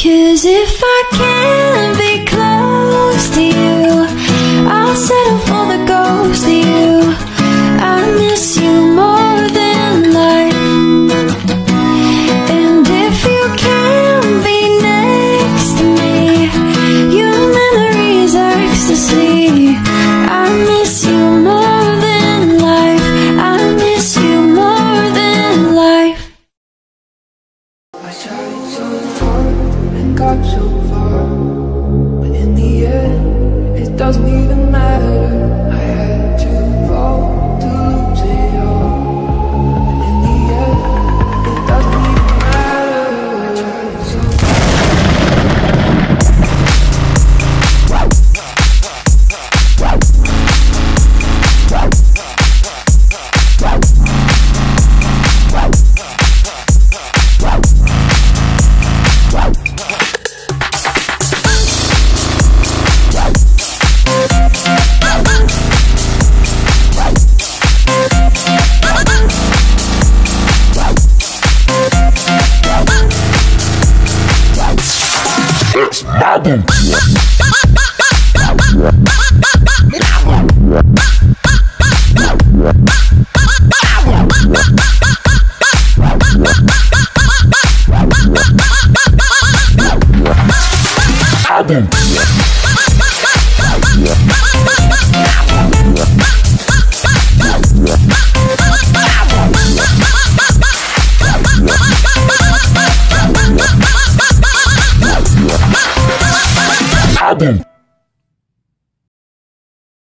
'Cause if I can't be close to you, I'll settle for the ghost of you. I miss you more than life. And if you can't be next to me, your memory's ecstasy. I miss you more than life. I miss you more than life. I tried so hard and got so far, but in the end, it doesn't even matter. I had to fall to lose it all, but in the end, it doesn't even matter. I tried so It's my boom.